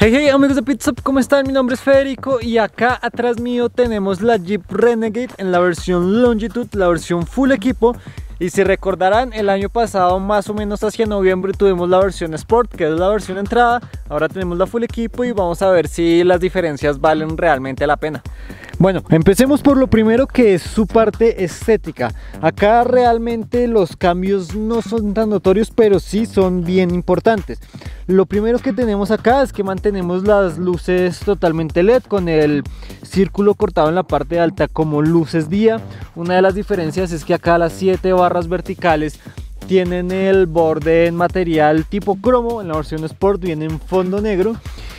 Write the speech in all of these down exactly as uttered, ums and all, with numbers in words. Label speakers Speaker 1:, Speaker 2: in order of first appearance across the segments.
Speaker 1: Hey hey amigos de Pit Stop, ¿cómo están? Mi nombre es Federico y acá atrás mío tenemos la Jeep Renegade en la versión Longitude, la versión full equipo. Y si recordarán, el año pasado más o menos hacia noviembre tuvimos la versión Sport, que es la versión entrada. Ahora tenemos la full equipo y vamos a ver si las diferencias valen realmente la pena. Bueno, empecemos por lo primero, que es su parte estética. Acá realmente los cambios no son tan notorios, pero sí son bien importantes. Lo primero que tenemos acá es que mantenemos las luces totalmente L E D con el círculo cortado en la parte alta como luces día. Una de las diferencias es que acá las siete barras verticales tienen el borde en material tipo cromo. En la versión Sport viene en fondo negro.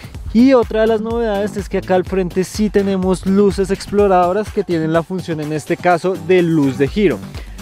Speaker 1: Y otra de las novedades es que acá al frente sí tenemos luces exploradoras que tienen la función en este caso de luz de giro.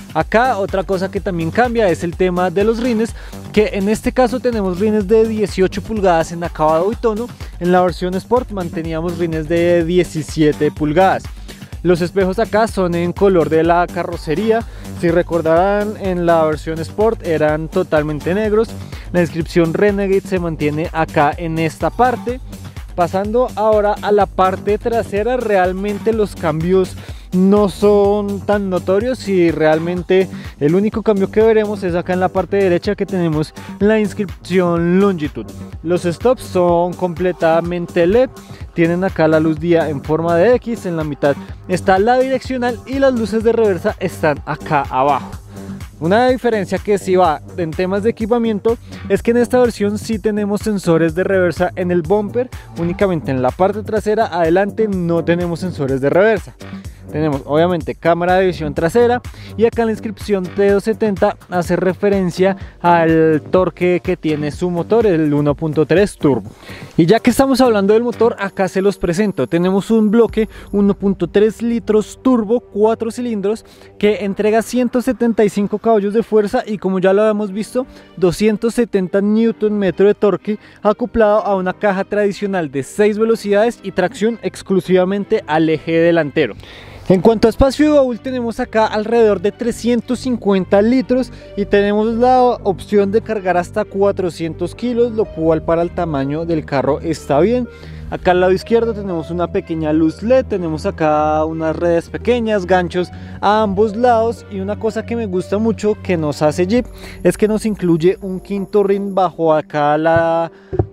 Speaker 1: Acá otra cosa que también cambia es el tema de los rines, que en este caso tenemos rines de dieciocho pulgadas en acabado y tono. En la versión Sport manteníamos rines de diecisiete pulgadas. Los espejos acá son en color de la carrocería. Si recordarán, en la versión Sport eran totalmente negros. La inscripción Renegade se mantiene acá en esta parte. Pasando ahora a la parte trasera, realmente los cambios no son tan notorios y realmente el único cambio que veremos es acá en la parte derecha, que tenemos la inscripción Longitude. Los stops son completamente L E D, tienen acá la luz día en forma de X, en la mitad está la direccional y las luces de reversa están acá abajo. Una diferencia que sí va en temas de equipamiento es que en esta versión sí tenemos sensores de reversa en el bumper, únicamente en la parte trasera. Adelante no tenemos sensores de reversa. Tenemos obviamente cámara de visión trasera y acá la inscripción T doscientos setenta hace referencia al torque que tiene su motor, el uno punto tres turbo. Y ya que estamos hablando del motor, acá se los presento. Tenemos un bloque uno punto tres litros turbo, cuatro cilindros, que entrega ciento setenta y cinco caballos de fuerza y, como ya lo habíamos visto, doscientos setenta newton metro de torque, acoplado a una caja tradicional de seis velocidades y tracción exclusivamente al eje delantero. En cuanto a espacio de baúl, tenemos acá alrededor de trescientos cincuenta litros y tenemos la opción de cargar hasta cuatrocientos kilos, lo cual para el tamaño del carro está bien. Acá al lado izquierdo tenemos una pequeña luz L E D, tenemos acá unas redes pequeñas, ganchos a ambos lados, y una cosa que me gusta mucho que nos hace Jeep es que nos incluye un quinto rin bajo acá la...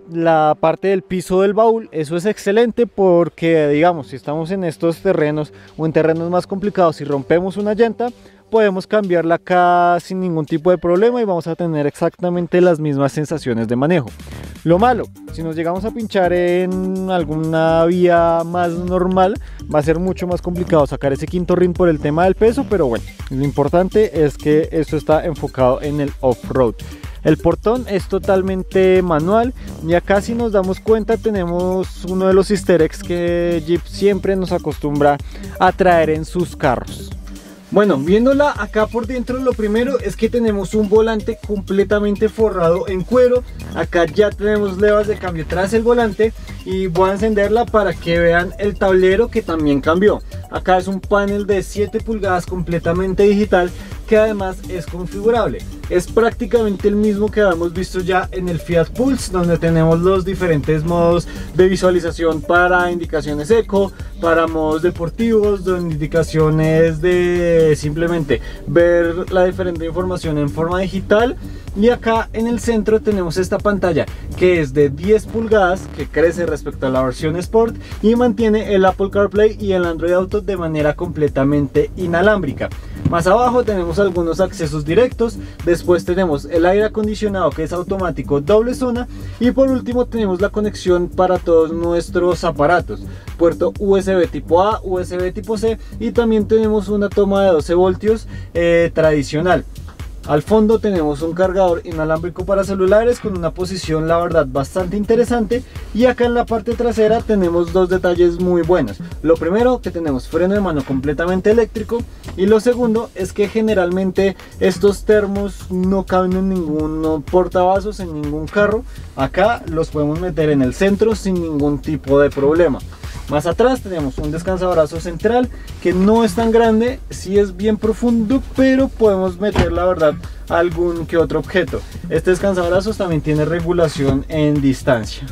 Speaker 1: la parte del piso del baúl. Eso es excelente porque, digamos, si estamos en estos terrenos o en terrenos más complicados y rompemos una llanta, podemos cambiarla acá sin ningún tipo de problema y vamos a tener exactamente las mismas sensaciones de manejo. Lo malo, si nos llegamos a pinchar en alguna vía más normal, va a ser mucho más complicado sacar ese quinto rin por el tema del peso, pero bueno, lo importante es que esto está enfocado en el off-road. El portón es totalmente manual y acá, si nos damos cuenta, tenemos uno de los easter eggs que Jeep siempre nos acostumbra a traer en sus carros. Bueno, viéndola acá por dentro, lo primero es que tenemos un volante completamente forrado en cuero. Acá ya tenemos levas de cambio tras el volante y voy a encenderla para que vean el tablero, que también cambió. Acá es un panel de siete pulgadas completamente digital, que además es configurable. Es prácticamente el mismo que habíamos visto ya en el Fiat Pulse, donde tenemos los diferentes modos de visualización para indicaciones eco, para modos deportivos, donde indicaciones de simplemente ver la diferente información en forma digital. Y acá en el centro tenemos esta pantalla que es de diez pulgadas, que crece respecto a la versión Sport y mantiene el Apple CarPlay y el Android Auto de manera completamente inalámbrica. Más abajo tenemos algunos accesos directos, después tenemos el aire acondicionado, que es automático doble zona, y por último tenemos la conexión para todos nuestros aparatos, puerto U S B tipo A, U S B tipo C, y también tenemos una toma de doce voltios eh, tradicional. Al fondo tenemos un cargador inalámbrico para celulares con una posición, la verdad, bastante interesante. Y acá en la parte trasera tenemos dos detalles muy buenos. Lo primero, que tenemos freno de mano completamente eléctrico, y lo segundo es que generalmente estos termos no caben en ningún portavasos, en ningún carro. Acá los podemos meter en el centro sin ningún tipo de problema. Más atrás tenemos un descansabrazos central que no es tan grande, sí es bien profundo, pero podemos meter, la verdad, algún que otro objeto. Este descansabrazos también tiene regulación en distancia.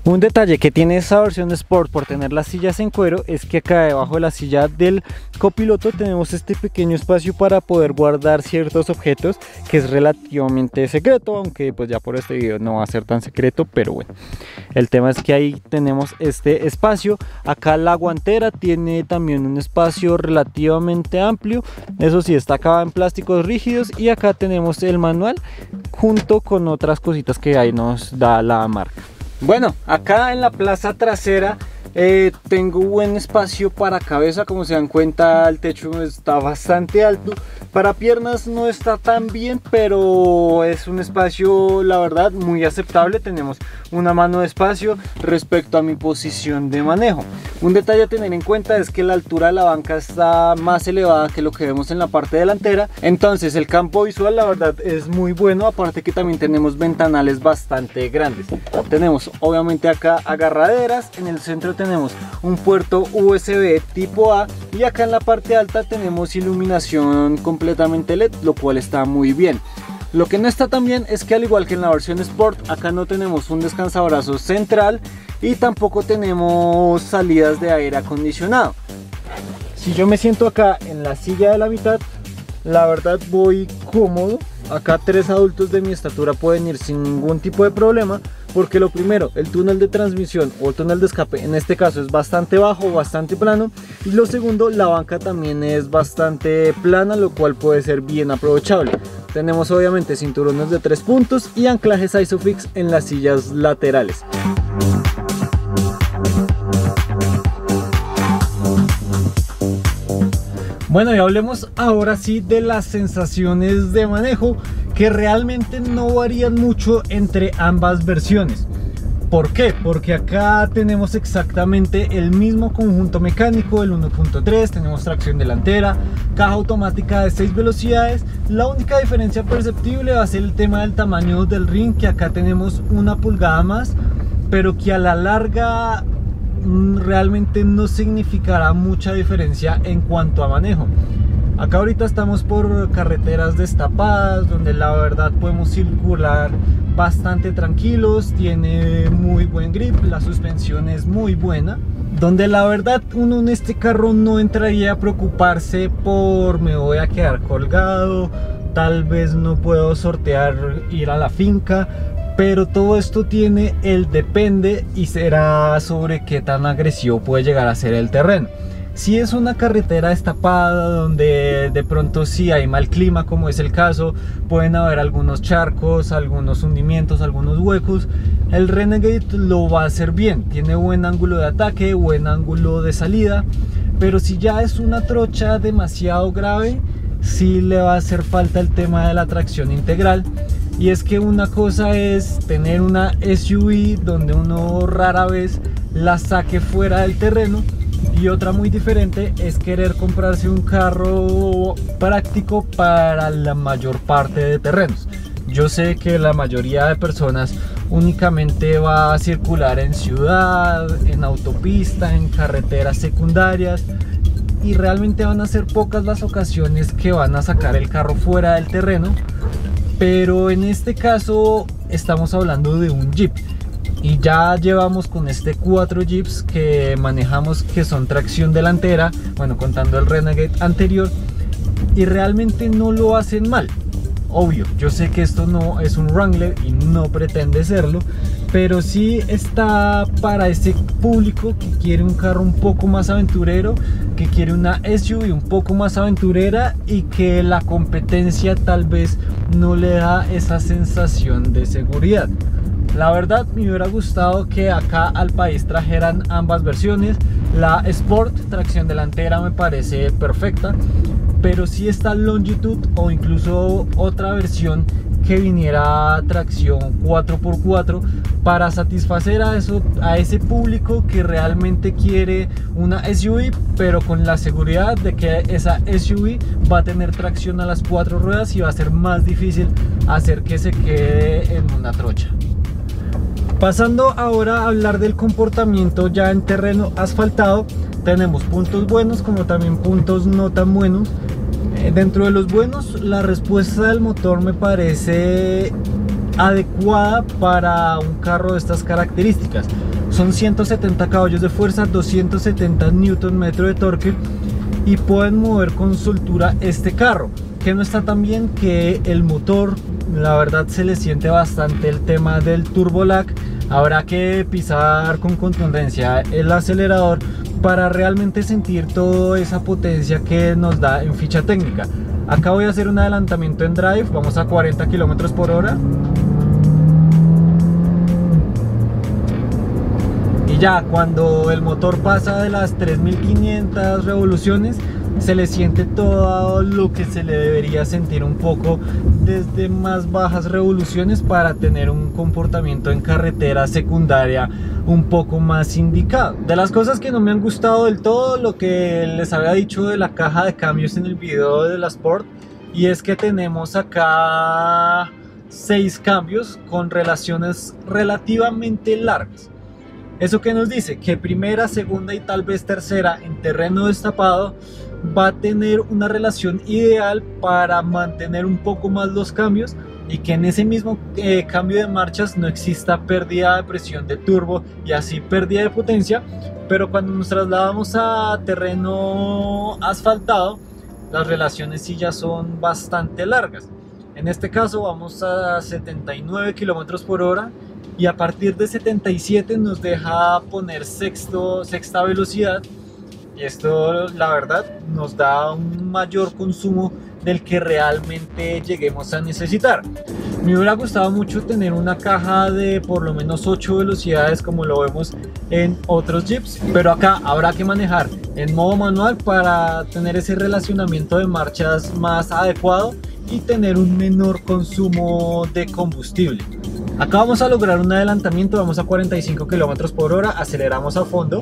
Speaker 1: Un detalle que tiene esta versión Sport por tener las sillas en cuero es que acá debajo de la silla del copiloto tenemos este pequeño espacio para poder guardar ciertos objetos, que es relativamente secreto, aunque pues ya por este video no va a ser tan secreto, pero bueno, el tema es que ahí tenemos este espacio. Acá la guantera tiene también un espacio relativamente amplio, eso sí, está acabada en plásticos rígidos, y acá tenemos el manual junto con otras cositas que ahí nos da la marca. Bueno, acá en la plaza trasera eh, tengo buen espacio para cabeza. Como se dan cuenta, el techo está bastante alto. Para piernas no está tan bien, pero es un espacio, la verdad, muy aceptable. Tenemos una mano de espacio respecto a mi posición de manejo. Un detalle a tener en cuenta es que la altura de la banca está más elevada que lo que vemos en la parte delantera. Entonces el campo visual, la verdad, es muy bueno. Aparte que también tenemos ventanales bastante grandes. Tenemos obviamente acá agarraderas. En el centro tenemos un puerto U S B tipo A, y acá en la parte alta tenemos iluminación completamente L E D, lo cual está muy bien. Lo que no está tan bien es que, al igual que en la versión Sport, acá no tenemos un descansabrazos central y tampoco tenemos salidas de aire acondicionado. Si yo me siento acá en la silla de la mitad, la verdad voy cómodo. Acá tres adultos de mi estatura pueden ir sin ningún tipo de problema, porque lo primero, el túnel de transmisión o el túnel de escape en este caso es bastante bajo, bastante plano, y lo segundo, la banca también es bastante plana, lo cual puede ser bien aprovechable. Tenemos obviamente cinturones de tres puntos y anclajes Isofix en las sillas laterales. Bueno, y hablemos ahora sí de las sensaciones de manejo, que realmente no varían mucho entre ambas versiones. ¿Por qué? Porque acá tenemos exactamente el mismo conjunto mecánico, el uno punto tres, tenemos tracción delantera, caja automática de seis velocidades. La única diferencia perceptible va a ser el tema del tamaño del ring, que acá tenemos una pulgada más, pero que a la larga realmente no significará mucha diferencia en cuanto a manejo. Acá ahorita estamos por carreteras destapadas, donde la verdad podemos circular bastante tranquilos, tiene muy buen grip, la suspensión es muy buena, donde la verdad uno en este carro no entraría a preocuparse por me voy a quedar colgado, tal vez no puedo sortear ir a la finca. Pero todo esto tiene el depende, y será sobre qué tan agresivo puede llegar a ser el terreno. Si es una carretera destapada donde de pronto sí hay mal clima, como es el caso, pueden haber algunos charcos, algunos hundimientos, algunos huecos, el Renegade lo va a hacer bien. Tiene buen ángulo de ataque, buen ángulo de salida. Pero si ya es una trocha demasiado grave, sí le va a hacer falta el tema de la tracción integral. Y es que una cosa es tener una S U V donde uno rara vez la saque fuera del terreno, y otra muy diferente es querer comprarse un carro práctico para la mayor parte de terrenos. Yo sé que la mayoría de personas únicamente va a circular en ciudad, en autopista, en carreteras secundarias, y realmente van a ser pocas las ocasiones que van a sacar el carro fuera del terreno. Pero en este caso estamos hablando de un Jeep, y ya llevamos con este cuatro Jeeps que manejamos, que son tracción delantera, bueno, contando el Renegade anterior, y realmente no lo hacen mal. Obvio, yo sé que esto no es un Wrangler y no pretende serlo, pero sí está para ese público que quiere un carro un poco más aventurero, que quiere una S U V un poco más aventurera, y que la competencia tal vez no le da esa sensación de seguridad. La verdad me hubiera gustado que acá al país trajeran ambas versiones. La Sport tracción delantera me parece perfecta, pero si está Longitude o incluso otra versión que viniera tracción cuatro por cuatro para satisfacer a, eso, a ese público que realmente quiere una S U V, pero con la seguridad de que esa S U V va a tener tracción a las cuatro ruedas y va a ser más difícil hacer que se quede en una trocha. Pasando ahora a hablar del comportamiento ya en terreno asfaltado, tenemos puntos buenos como también puntos no tan buenos. Eh, dentro de los buenos, la respuesta del motor me parece adecuada para un carro de estas características. Son ciento setenta caballos de fuerza, doscientos setenta newton metro de torque y pueden mover con soltura este carro, que no está tan bien que el motor, la verdad se le siente bastante el tema del turbo lag. Habrá que pisar con contundencia el acelerador para realmente sentir toda esa potencia que nos da en ficha técnica. Acá voy a hacer un adelantamiento en drive, vamos a cuarenta kilómetros por hora. Y ya cuando el motor pasa de las tres mil quinientas revoluciones, se le siente todo lo que se le debería sentir un poco desde más bajas revoluciones para tener un comportamiento en carretera secundaria un poco más indicado. De las cosas que no me han gustado del todo, lo que les había dicho de la caja de cambios en el video de la Sport, y es que tenemos acá seis cambios con relaciones relativamente largas. ¿Eso qué nos dice? Que primera, segunda y tal vez tercera en terreno destapado va a tener una relación ideal para mantener un poco más los cambios y que en ese mismo eh, cambio de marchas no exista pérdida de presión de turbo y así pérdida de potencia. Pero cuando nos trasladamos a terreno asfaltado, las relaciones sí ya son bastante largas. En este caso vamos a setenta y nueve kilómetros por hora y a partir de setenta y siete nos deja poner sexto, sexta velocidad, y esto la verdad nos da un mayor consumo del que realmente lleguemos a necesitar. Me hubiera gustado mucho tener una caja de por lo menos ocho velocidades como lo vemos en otros Jeeps, pero acá habrá que manejar en modo manual para tener ese relacionamiento de marchas más adecuado y tener un menor consumo de combustible. Acá vamos a lograr un adelantamiento, vamos a cuarenta y cinco kilómetros por hora, aceleramos a fondo.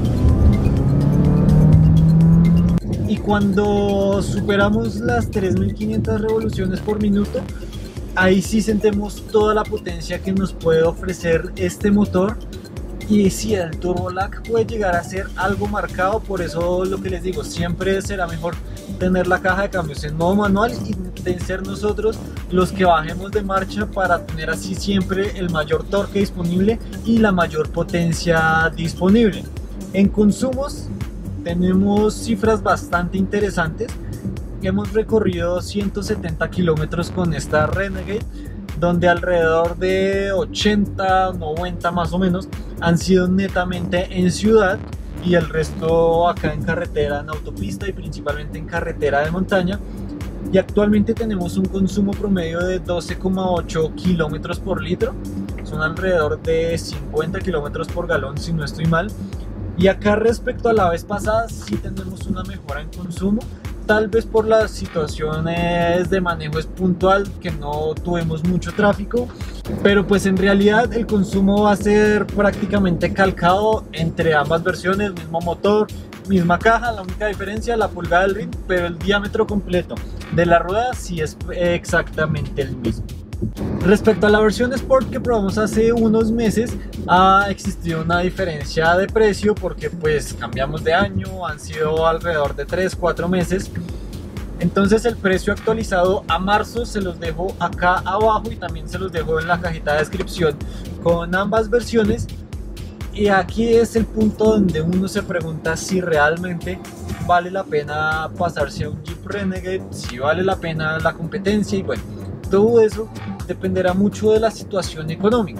Speaker 1: Y cuando superamos las tres mil quinientas revoluciones por minuto, ahí sí sentimos toda la potencia que nos puede ofrecer este motor. Y sí, el turbo lag puede llegar a ser algo marcado, por eso lo que les digo, siempre será mejor tener la caja de cambios en modo manual y de ser nosotros los que bajemos de marcha para tener así siempre el mayor torque disponible y la mayor potencia disponible. En consumos tenemos cifras bastante interesantes. Hemos recorrido ciento setenta kilómetros con esta Renegade, donde alrededor de ochenta, noventa más o menos han sido netamente en ciudad y el resto acá en carretera, en autopista y principalmente en carretera de montaña. Y actualmente tenemos un consumo promedio de doce coma ocho kilómetros por litro, son alrededor de cincuenta kilómetros por galón si no estoy mal. Y acá respecto a la vez pasada sí tenemos una mejora en consumo, tal vez por las situaciones de manejo es puntual, que no tuvimos mucho tráfico, pero pues en realidad el consumo va a ser prácticamente calcado entre ambas versiones, mismo motor, misma caja, la única diferencia la pulgada del rin, pero el diámetro completo de la rueda sí es exactamente el mismo. Respecto a la versión Sport que probamos hace unos meses, ha existido una diferencia de precio porque pues cambiamos de año, han sido alrededor de tres cuatro meses. Entonces el precio actualizado a marzo se los dejo acá abajo y también se los dejo en la cajita de descripción con ambas versiones. Y aquí es el punto donde uno se pregunta si realmente vale la pena pasarse a un Jeep Renegade, si vale la pena la competencia y bueno, todo eso dependerá mucho de la situación económica.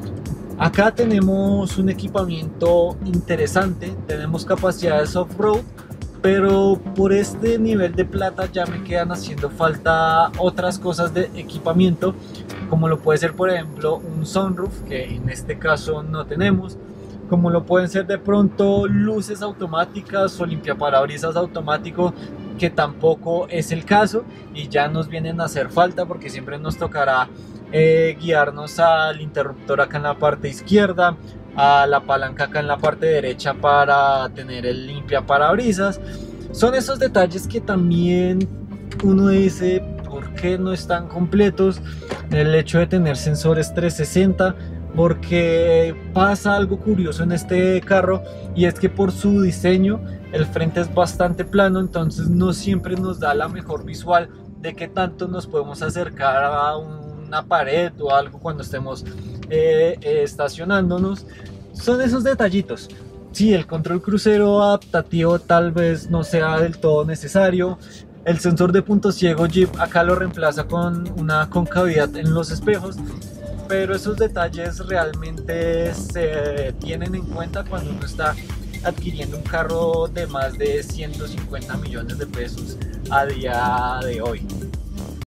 Speaker 1: Acá tenemos un equipamiento interesante, tenemos capacidades off-road, pero por este nivel de plata ya me quedan haciendo falta otras cosas de equipamiento, como lo puede ser por ejemplo un sunroof, que en este caso no tenemos, como lo pueden ser de pronto luces automáticas o limpiaparabrisas automático, que tampoco es el caso y ya nos vienen a hacer falta porque siempre nos tocará eh, guiarnos al interruptor acá en la parte izquierda, a la palanca acá en la parte derecha para tener el limpiaparabrisas. Son esos detalles que también uno dice por qué no están completos. El hecho de tener sensores trescientos sesenta, porque pasa algo curioso en este carro y es que por su diseño el frente es bastante plano, entonces no siempre nos da la mejor visual de qué tanto nos podemos acercar a una pared o algo cuando estemos eh, eh, estacionándonos. son esos detallitos. Sí, el control crucero adaptativo tal vez no sea del todo necesario. El sensor de punto ciego Jeep acá lo reemplaza con una concavidad en los espejos, pero esos detalles realmente se tienen en cuenta cuando uno está adquiriendo un carro de más de ciento cincuenta millones de pesos a día de hoy.